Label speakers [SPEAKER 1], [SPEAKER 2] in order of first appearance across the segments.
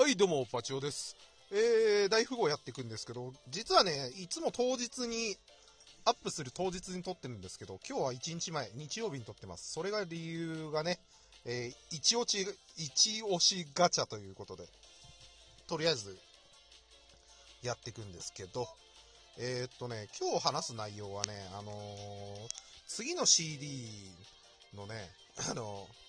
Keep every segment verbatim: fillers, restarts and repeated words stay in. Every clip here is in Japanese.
[SPEAKER 1] はい、どうも、パチオです。えー、大富豪やっていくんですけど、実はね、いつも当日に、アップする当日に撮ってるんですけど、今日はいちにちまえ、日曜日に撮ってます。それが理由がね、えー、一押し、一押しガチャということで、とりあえず、やっていくんですけど、えー、っとね、今日話す内容はね、あのー、次の シーディー のね、あのー、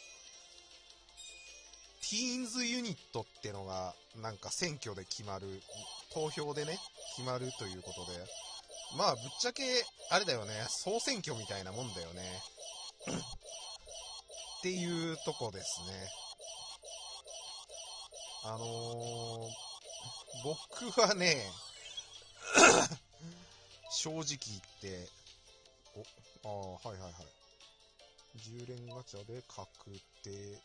[SPEAKER 1] ティーンズユニットってのがなんか選挙で決まる、投票でね決まるということで、まあぶっちゃけあれだよね、総選挙みたいなもんだよねっていうとこですね。あのー、僕はね正直言っておあはいはいはいじゅう連ガチャで確定。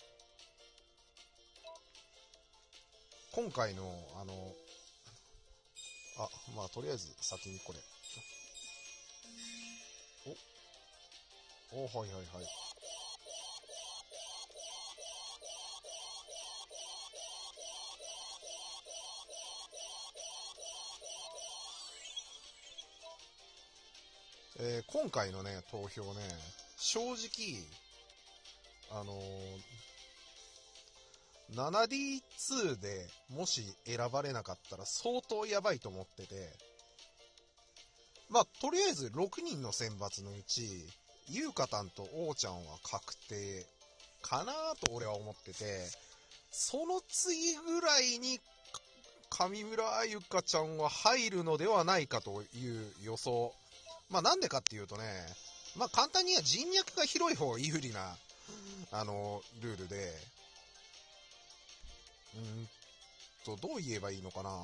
[SPEAKER 1] 今回のあのあまあとりあえず先にこれおおはいはいはいえー、今回のね投票ね、正直あのー、ナナディーツー でもし選ばれなかったら相当やばいと思ってて、まあとりあえずろくにんの選抜のうちゆうかたんとおーちゃんは確定かなと俺は思ってて、その次ぐらいに上村ゆかちゃんは入るのではないかという予想。まあなんでかっていうとね、まあ簡単には人脈が広い方が有利な、あの、ルールで、うーんと、どう言えばいいのかな。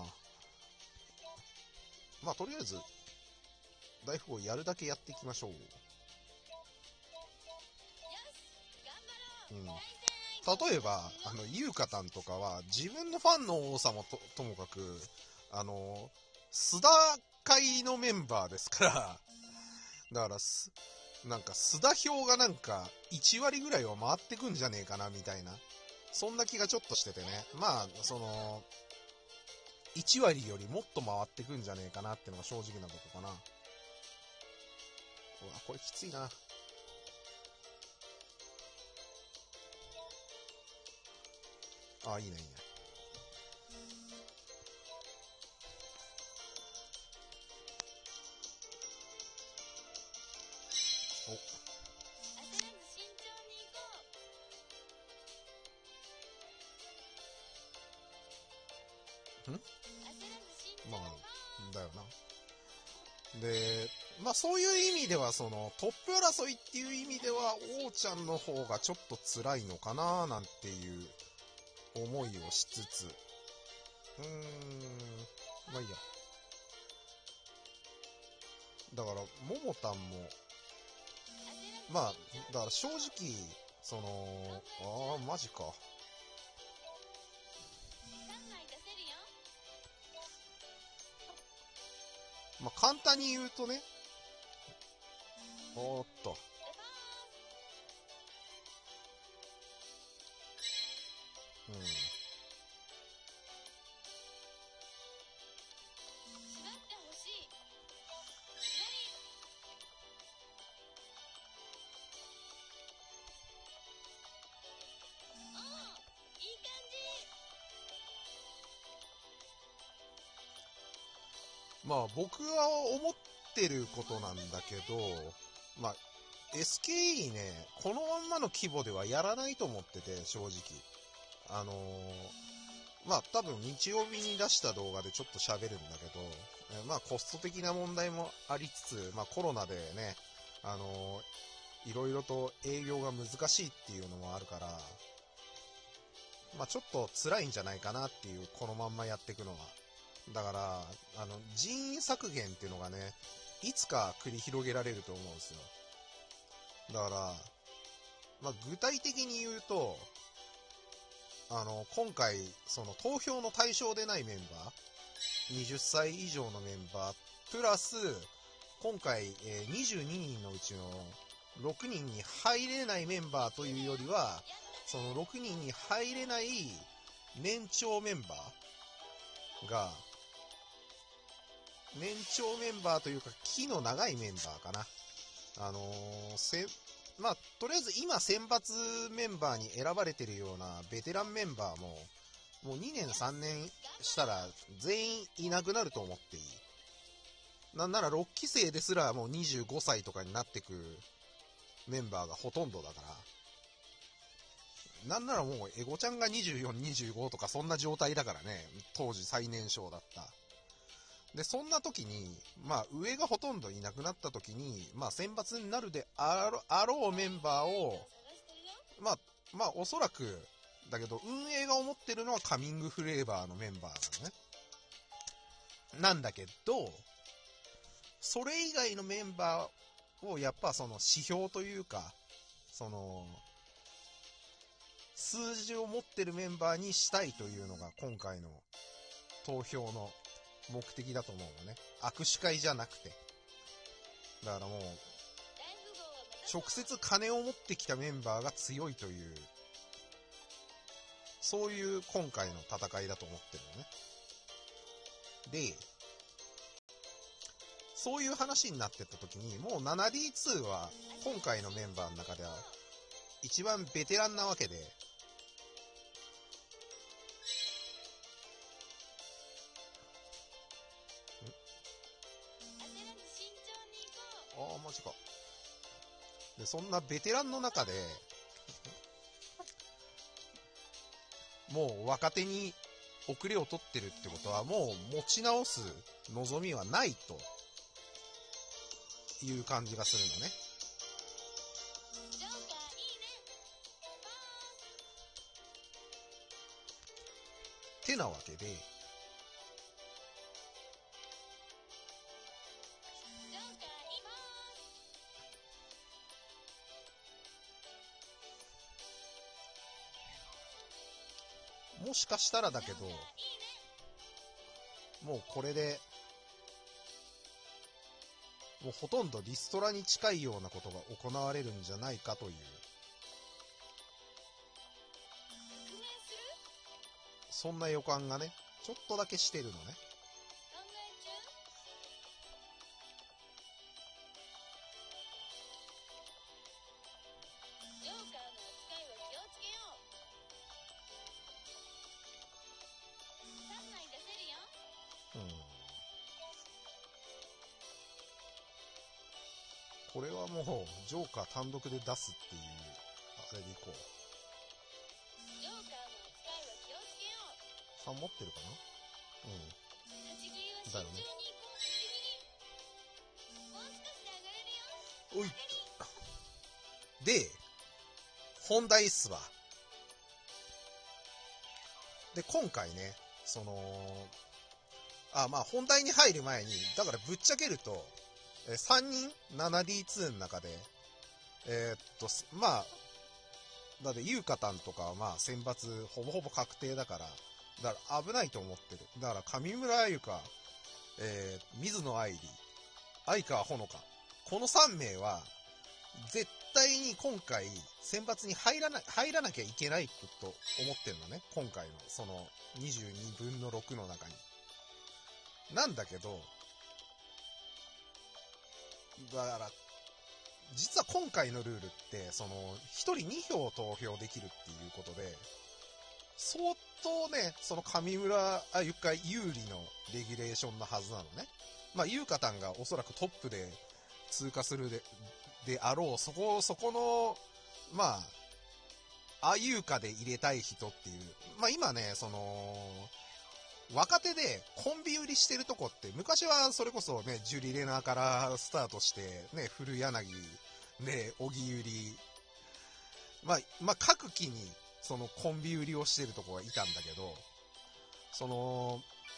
[SPEAKER 1] まあとりあえず、大富豪やるだけやっていきましょう。うん。例えば、あの、ゆうかたんとかは、自分のファンの多さも と, ともかく、あの、須田会のメンバーですから、だからす、なんか須田票がなんかいち割ぐらいは回ってくんじゃねえかなみたいな、そんな気がちょっとしててね。まあそのいち割よりもっと回ってくんじゃねえかなってのが正直なとこかな。うわこれきついな。あいいねいいね。おんまあだよな。でまあそういう意味ではそのトップ争いっていう意味では王ちゃんの方がちょっと辛いのかななんていう思いをしつつ、うーんまあいいや。だからももたんもまあだから正直そのああマジか。まあ簡単に言うとね、おーっとうんまあ僕は思ってることなんだけど、まあ エスケーイー ねこのまんまの規模ではやらないと思ってて正直。あのー、まあ多分日曜日に出した動画でちょっと喋るんだけど、えまあコスト的な問題もありつつ、まあコロナでね、あのー、いろいろと営業が難しいっていうのもあるから、まあちょっと辛いんじゃないかなっていう、このまんまやっていくのは。だから、あの、人員削減っていうのがね、いつか繰り広げられると思うんですよ。だから、まあ具体的に言うと、あの、今回、その投票の対象でないメンバー、にじゅっさい以上のメンバー、プラス、今回、えー、にじゅうににんのうちのろくにんに入れないメンバーというよりは、そのろくにんに入れない、 年長メンバーが、年長メンバーというか、気の長いメンバーかな。あのー、せ、まあ、とりあえず今選抜メンバーに選ばれてるようなベテランメンバーも、もうにねんさんねんしたら全員いなくなると思っていい。なんならろっき生ですらもうにじゅうごさいとかになってくメンバーがほとんどだから、なんならもうエゴちゃんがにじゅうよん、にじゅうごとかそんな状態だからね、当時最年少だった。で、そんな時に、まあ上がほとんどいなくなった時に、まあ選抜になるであろあろうメンバーを、まあ、まあおそらく、だけど運営が思ってるのはカミングフレーバーのメンバーなのね。なんだけど、それ以外のメンバーをやっぱその指標というか、その、数字を持ってるメンバーにしたいというのが今回の投票の目的だと思うのね。握手会じゃなくて。だからもう、直接金を持ってきたメンバーが強いという、そういう今回の戦いだと思ってるのね。で、そういう話になってった時に、もう ナナディーツー は今回のメンバーの中では一番ベテランなわけで、ああ、マジか。で、そんなベテランの中で、もう若手に遅れを取ってるってことは、もう持ち直す望みはないという感じがするのね。てなわけで、もしかしたらだけど、もうこれで、もうほとんどリストラに近いようなことが行われるんじゃないかという、そんな予感がね、ちょっとだけしてるのね。うん。これはもう、ジョーカー単独で出すっていう、あれでいこう。さん持ってるかな？うん。だよね。おい。で、本題っすわ。で、今回ね、その、あ、まあ本題に入る前に、だからぶっちゃけると、えさんにん ナナディーツー の中で、えー、っと、まあ、だってユーカタンとかはまあ選抜ほぼほぼ確定だから、だから危ないと思ってる。だから上村あゆか、えー、水野愛理、相川ほのか。このさんめいは、絶対に今回選抜に入らな、入らなきゃいけないと思ってるのね。今回のそのにじゅうにぶんのろくの中に。なんだけど、だから、実は今回のルールって、その、ひとりにひょう投票できるっていうことで、相当ね、その上村あゆか有利のレギュレーションのはずなのね。まあ、ゆうかたんがおそらくトップで通過するで、であろう、そこ、そこの、まあ、あゆうかで入れたい人っていう、まあ今ね、その、若手でコンビ売りしてるとこって、昔はそれこそね、ジュリレナからスタートして、ね、古柳、ね、小木売り、まあ、まあ各期に、そのコンビ売りをしてるとこがいたんだけど、その、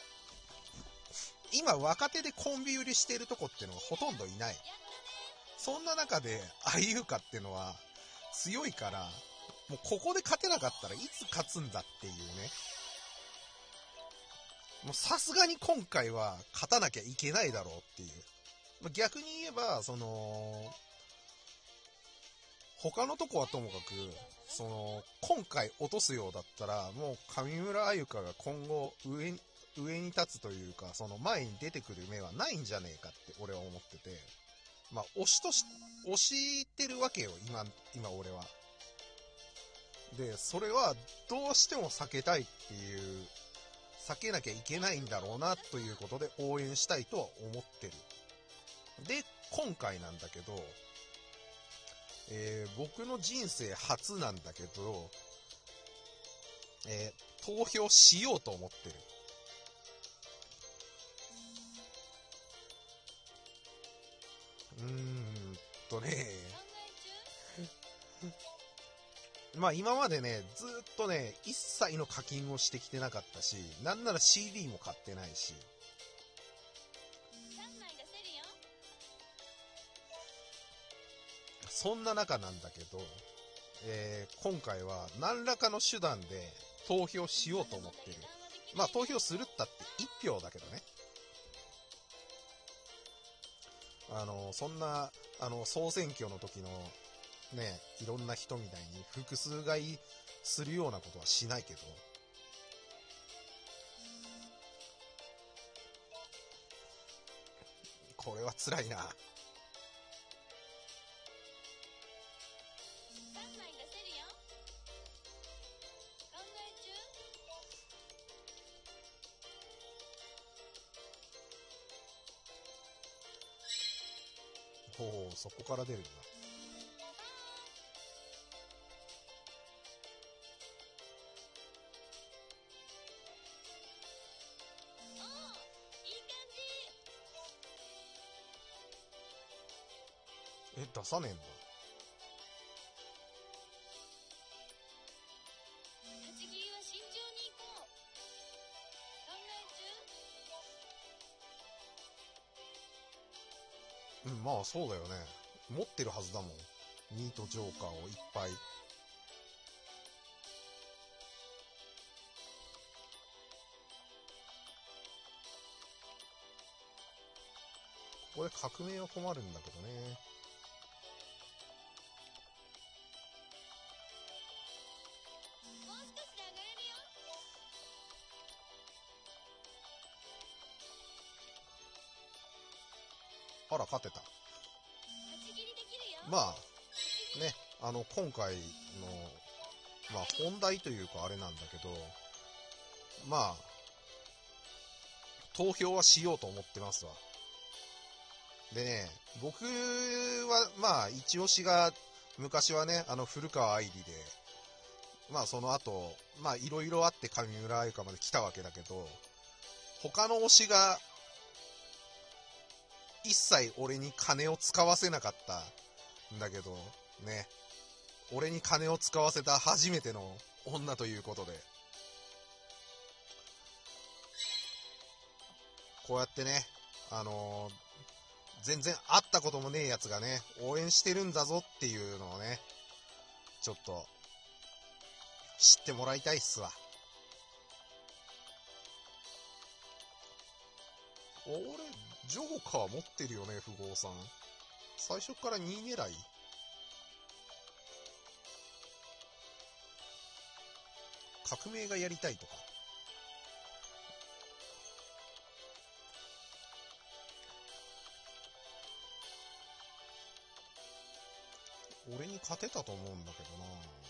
[SPEAKER 1] 今若手でコンビ売りしてるとこってのがほとんどいない。そんな中で、あゆうかってのは強いから、もうここで勝てなかったらいつ勝つんだっていうね。もうさすがに今回は勝たなきゃいけないだろうっていう。逆に言えば、その、 他のとこはともかく、その、今回落とすようだったら、もう上村あゆかが今後上に、上に立つというか、その前に出てくる目はないんじゃねえかって俺は思ってて、まあ、押しとし、押してるわけよ、今、今俺は。で、それはどうしても避けたいっていう、避けなきゃいけないんだろうなということで応援したいとは思ってる。で、今回なんだけど、えー、僕の人生初なんだけど、えー、投票しようと思ってる。うーんとね、まあ今までね、ずーっとね、一切の課金をしてきてなかったし、なんなら シーディー も買ってないし、そんな中なんだけど、えー、今回は何らかの手段で投票しようと思ってる。まあ投票するったって一票だけどね。あの、そんな、あの、総選挙の時のね、いろんな人みたいに複数買いするようなことはしないけど、これは辛いな。ほう、そこから出るんだ。え、出さねえんだ。うん、まあそうだよね。持ってるはずだもん。ニートジョーカーをいっぱい。ここで革命は困るんだけどね。あら、勝てた。まあ、ね、あの、今回の、まあ、本題というかあれなんだけど、まあ、投票はしようと思ってますわ。でね、僕は、まあ、一押しが、昔はね、あの、古川愛理で、まあ、その後、まあ、いろいろあって上村愛香まで来たわけだけど、他の推しが、一切俺に金を使わせなかったんだけど、ね、俺に金を使わせた初めての女ということで、こうやってね、あのー、全然会ったこともねえやつがね、応援してるんだぞっていうのをね、ちょっと、知ってもらいたいっすわ。俺、ジョーカー持ってるよね、富豪さん。最初からにい狙い？革命がやりたいとか。俺に勝てたと思うんだけどな。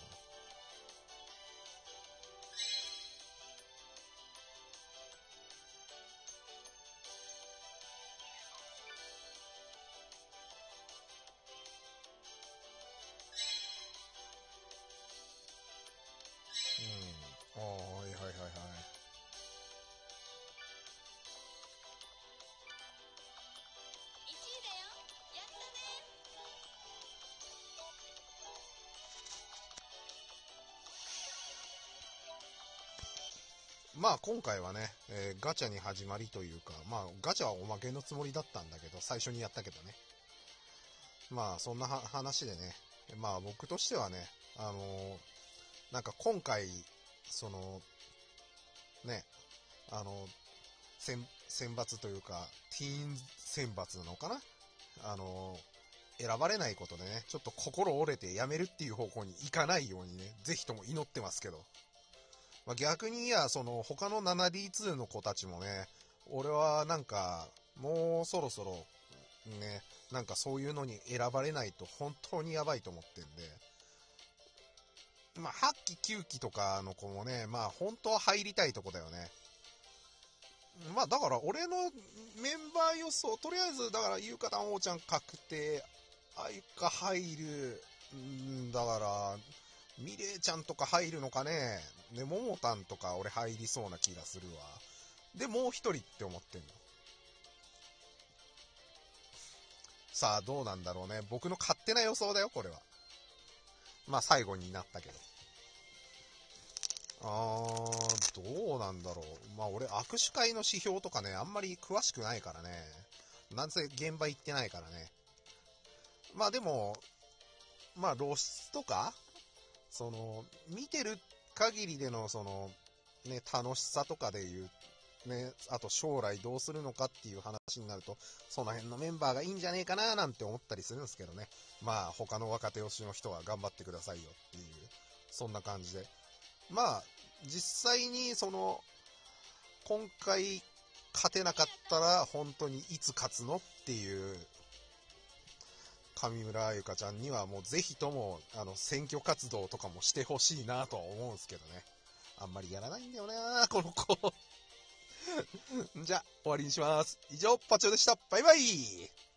[SPEAKER 1] うん。ああ、はいはいはいはい。まあ今回はね、えーガチャに始まりというか、まあガチャはおまけのつもりだったんだけど、最初にやったけどね。まあそんなは話でね、まあ僕としてはね、あのーなんか今回、その、ね、あの、選、選抜というか、ティーン選抜なのかな、あの選ばれないことでね、ちょっと心折れてやめるっていう方向に行かないようにね、ぜひとも祈ってますけど。まあ、逆にいや、その他の ナナディーツー の子たちもね、俺はなんか、もうそろそろ、ね、なんかそういうのに選ばれないと本当にやばいと思ってんで、まあ、はっききゅうきとかの子もね、まあ本当は入りたいとこだよね。まあだから俺のメンバー予想、とりあえずだからゆうかたんおーちゃん確定、あゆか入る、んだから、ミレイちゃんとか入るのかね。ね、ももたんとか俺入りそうな気がするわ。で、もう一人って思ってんの。さあ、どうなんだろうね。僕の勝手な予想だよ、これは。まあ、最後になったけど。あー、どうなんだろう。まあ、俺、握手会の指標とかね、あんまり詳しくないからね。なんせ現場行ってないからね。まあ、でも、まあ、露出とか、その、見てる限りでの、その、ね、楽しさとかで言うね、あと将来どうするのかっていう話になると、その辺のメンバーがいいんじゃねえかななんて思ったりするんですけどね。まあ、他の若手推しの人は頑張ってくださいよっていう、そんな感じで。まあ、実際にその、今回勝てなかったら本当にいつ勝つのっていう上村ゆかちゃんにはもうぜひともあの選挙活動とかもしてほしいなとは思うんですけどね。あんまりやらないんだよなこの子じゃあ終わりにします。以上パチョでした。バイバイ。